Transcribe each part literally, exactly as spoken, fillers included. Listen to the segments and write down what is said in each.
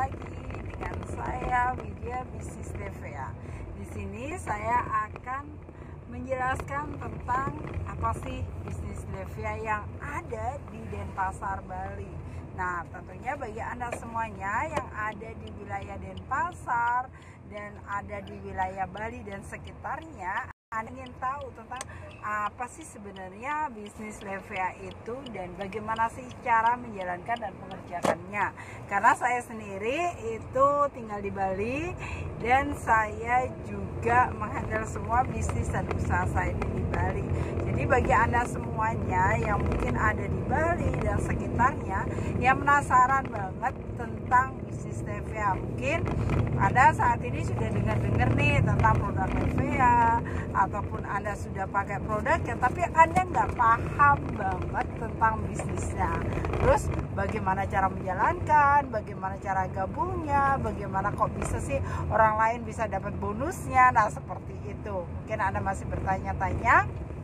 lagi dengan saya Widya Bisnis Levea. Di sini saya akan menjelaskan tentang apa sih bisnis Levea yang ada di Denpasar, Bali. Nah, tentunya bagi Anda semuanya yang ada di wilayah Denpasar dan ada di wilayah Bali dan sekitarnya, Anda ingin tahu tentang apa sih sebenarnya bisnis Levea itu dan bagaimana sih cara menjalankan dan mengerjakannya. Karena saya sendiri itu tinggal di Bali dan saya juga menghandle semua bisnis dan usaha saya ini di Bali. Jadi bagi Anda semuanya yang mungkin ada di Bali dan sekitarnya yang penasaran banget tentang bisnis Levea, mungkin Anda saat ini sudah dengar-dengar nih tentang produk Levea, ataupun Anda sudah pakai produknya tapi Anda nggak paham banget tentang bisnisnya. Terus bagaimana cara menjalankan, bagaimana cara gabungnya, bagaimana kok bisa sih orang lain bisa dapat bonusnya. Nah, seperti itu. Mungkin Anda masih bertanya-tanya.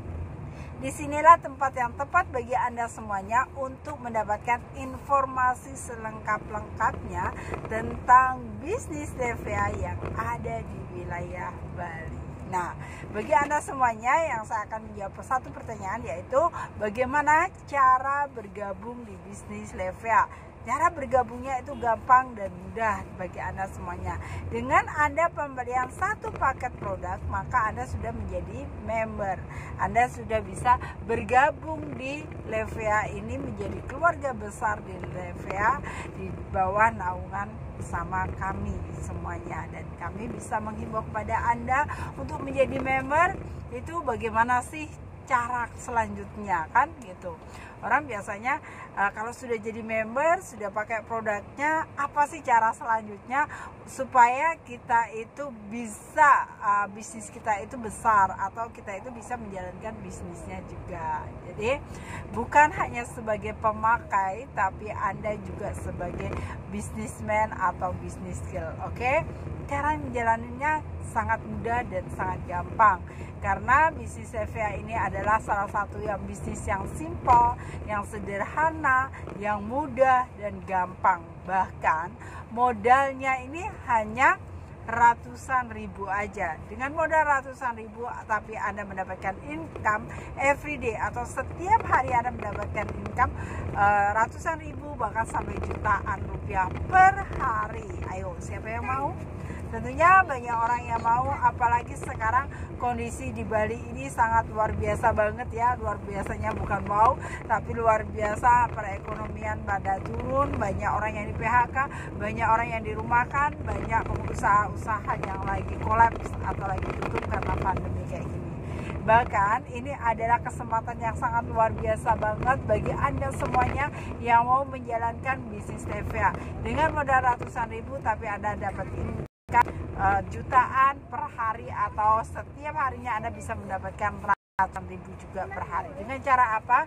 Disinilah tempat yang tepat bagi Anda semuanya untuk mendapatkan informasi selengkap-lengkapnya tentang bisnis Levea yang ada di wilayah Bali. Nah, bagi Anda semuanya yang saya akan menjawab satu pertanyaan, yaitu bagaimana cara bergabung di bisnis Levea. Cara bergabungnya itu gampang dan mudah bagi Anda semuanya. Dengan Anda pembelian satu paket produk, maka Anda sudah menjadi member. Anda sudah bisa bergabung di Levea ini menjadi keluarga besar di Levea di bawah naungan bersama kami semuanya. Dan kami bisa menghimbau kepada Anda untuk menjadi member. Itu bagaimana sih cara selanjutnya, kan gitu. Orang biasanya uh, kalau sudah jadi member, sudah pakai produknya, apa sih cara selanjutnya supaya kita itu bisa uh, bisnis kita itu besar atau kita itu bisa menjalankan bisnisnya juga. Jadi bukan hanya sebagai pemakai, tapi Anda juga sebagai businessman atau business skill. Oke, okay? Cara menjalaninya sangat mudah dan sangat gampang karena bisnis Levea ini adalah salah satu yang bisnis yang simple, yang sederhana, yang mudah dan gampang. Bahkan modalnya ini hanya ratusan ribu aja. Dengan modal ratusan ribu tapi Anda mendapatkan income everyday atau setiap hari Anda mendapatkan income uh, ratusan ribu bahkan sampai jutaan rupiah per hari. Ayo, siapa yang mau? Tentunya banyak orang yang mau, apalagi sekarang kondisi di Bali ini sangat luar biasa banget ya. Luar biasanya bukan mau, tapi luar biasa perekonomian pada turun. Banyak orang yang di P H K, banyak orang yang dirumahkan, banyak usaha-usaha yang lagi kolaps atau lagi tutup karena pandemi kayak gini. Bahkan ini adalah kesempatan yang sangat luar biasa banget bagi Anda semuanya yang mau menjalankan bisnis Levea. Dengan modal ratusan ribu tapi Anda dapat income Uh, jutaan per hari atau setiap harinya Anda bisa mendapatkan ratusan ribu juga per hari. Dengan cara apa?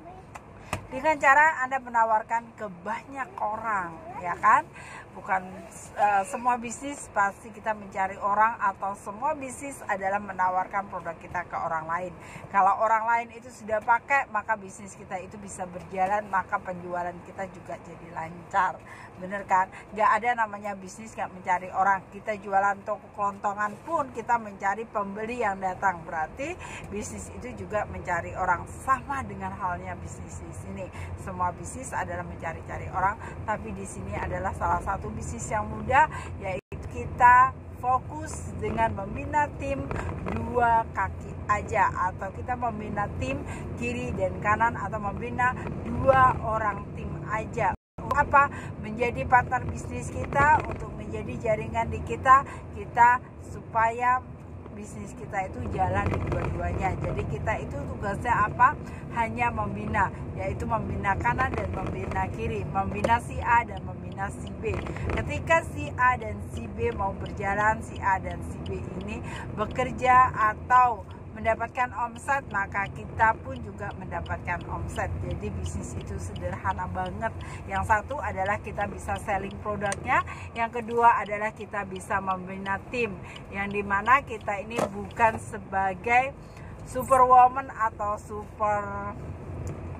Dengan cara Anda menawarkan ke banyak orang, ya kan? Bukan uh, semua bisnis pasti kita mencari orang atau semua bisnis adalah menawarkan produk kita ke orang lain. Kalau orang lain itu sudah pakai, maka bisnis kita itu bisa berjalan, maka penjualan kita juga jadi lancar. Bener kan? Gak ada namanya bisnis gak mencari orang. Kita jualan toko kelontongan pun kita mencari pembeli yang datang. Berarti bisnis itu juga mencari orang. Sama dengan halnya bisnis di sini. Semua bisnis adalah mencari-cari orang, tapi di sini adalah salah satu bisnis yang mudah, yaitu kita fokus dengan membina tim dua kaki aja, atau kita membina tim kiri dan kanan, atau membina dua orang tim aja. Apa? Menjadi partner bisnis kita, untuk menjadi jaringan di kita, kita supaya bisnis kita itu jalan di dua-duanya. Jadi kita itu tugasnya apa? Hanya membina, yaitu membina kanan dan membina kiri, membina si A dan membina si B. Ketika si A dan si B mau berjalan, si A dan si B ini bekerja atau mendapatkan omset, maka kita pun juga mendapatkan omset. Jadi bisnis itu sederhana banget. Yang satu adalah kita bisa selling produknya, yang kedua adalah kita bisa membina tim, yang dimana kita ini bukan sebagai superwoman atau super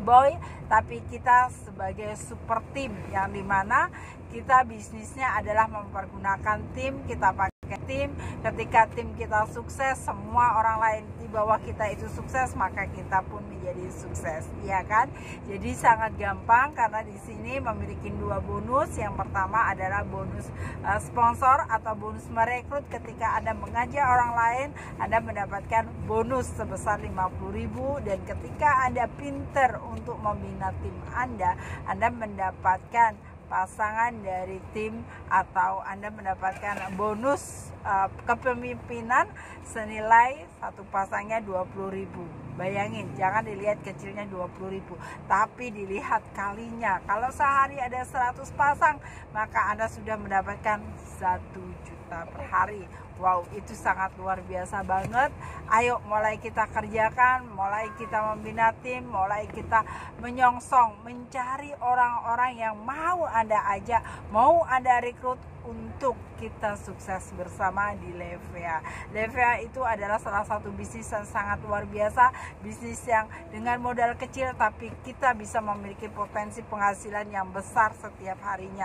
boy, tapi kita sebagai super team yang dimana kita bisnisnya adalah mempergunakan tim, kita pakai tim. Ketika tim kita sukses, semua orang lain di bawah kita itu sukses, maka kita pun menjadi sukses, ya kan? Jadi sangat gampang karena di sini memiliki dua bonus. Yang pertama adalah bonus uh, sponsor atau bonus merekrut. Ketika Anda mengajak orang lain, Anda mendapatkan bonus sebesar lima puluh ribu, dan ketika Anda pinter untuk membina tim Anda, Anda mendapatkan pasangan dari tim atau Anda mendapatkan bonus uh, kepemimpinan senilai satu pasangnya dua puluh ribu. Bayangin, jangan dilihat kecilnya dua puluh ribu, tapi dilihat kalinya. Kalau sehari ada seratus pasang, maka Anda sudah mendapatkan satu juta per hari. Wow, itu sangat luar biasa banget. Ayo mulai kita kerjakan, mulai kita membina tim, mulai kita menyongsong, mencari orang-orang yang mau Anda ajak, mau Anda rekrut untuk kita sukses bersama di Levea. Levea itu adalah salah satu bisnis yang sangat luar biasa, bisnis yang dengan modal kecil tapi kita bisa memiliki potensi penghasilan yang besar setiap harinya.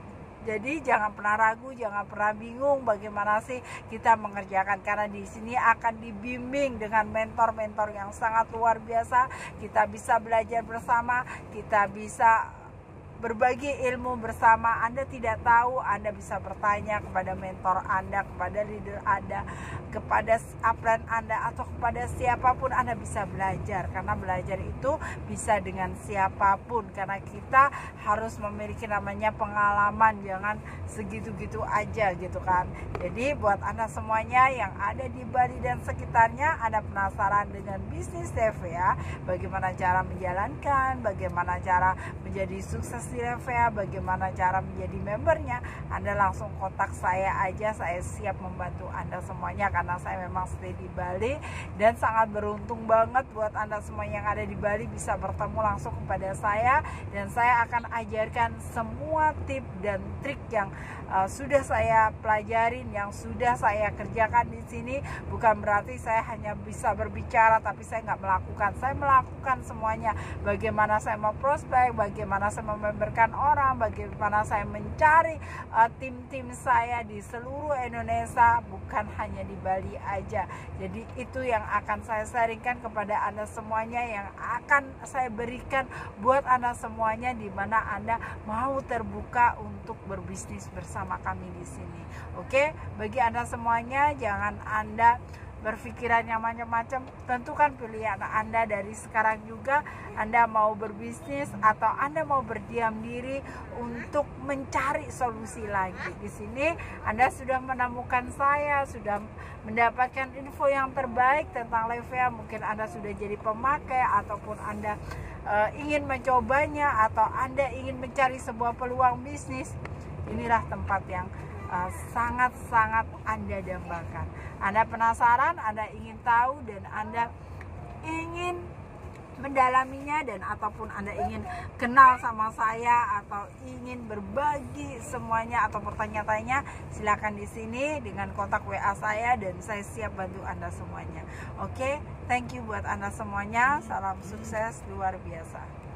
Jadi jangan pernah ragu, jangan pernah bingung bagaimana sih kita mengerjakan, karena di sini akan dibimbing dengan mentor-mentor yang sangat luar biasa. Kita bisa belajar bersama, kita bisa berbagi ilmu bersama. Anda tidak tahu, Anda bisa bertanya kepada mentor Anda, kepada leader Anda, kepada upline Anda, atau kepada siapapun Anda bisa belajar. Karena belajar itu bisa dengan siapapun, karena kita harus memiliki namanya pengalaman, jangan segitu-gitu aja gitu kan. Jadi buat Anda semuanya yang ada di Bali dan sekitarnya, Anda penasaran dengan bisnis Levea, bagaimana cara menjalankan, bagaimana cara menjadi sukses di Levea, bagaimana cara menjadi membernya, Anda langsung kontak saya aja. Saya siap membantu Anda semuanya karena saya memang stay di Bali, dan sangat beruntung banget buat Anda semua yang ada di Bali bisa bertemu langsung kepada saya, dan saya akan ajarkan semua tip dan trik yang uh, sudah saya pelajarin, yang sudah saya kerjakan di sini. Bukan berarti saya hanya bisa berbicara tapi saya nggak melakukan. Saya melakukan semuanya. Bagaimana saya mau prospek, bagaimana saya memberkan orang, bagaimana saya mencari uh, tim-tim saya di seluruh Indonesia, bukan hanya di Bali aja. Jadi itu yang akan saya sharingkan kepada Anda semuanya, yang akan saya berikan buat Anda semuanya, di mana Anda mau terbuka untuk berbisnis bersama kami di sini. Oke, bagi Anda semuanya, jangan Anda berpikiran yang macam-macam. Tentukan pilihan Anda dari sekarang juga. Anda mau berbisnis atau Anda mau berdiam diri untuk mencari solusi lagi. Di sini Anda sudah menemukan saya, sudah mendapatkan info yang terbaik tentang Levea. Mungkin Anda sudah jadi pemakai, ataupun Anda uh, ingin mencobanya, atau Anda ingin mencari sebuah peluang bisnis. Inilah tempat yang sangat-sangat uh, Anda dambakan. Anda penasaran, Anda ingin tahu, dan Anda ingin mendalaminya, dan ataupun Anda ingin kenal sama saya atau ingin berbagi semuanya atau bertanya-tanya, silakan di sini dengan kontak W A saya, dan saya siap bantu Anda semuanya. Oke, thank you buat Anda semuanya. Salam sukses luar biasa.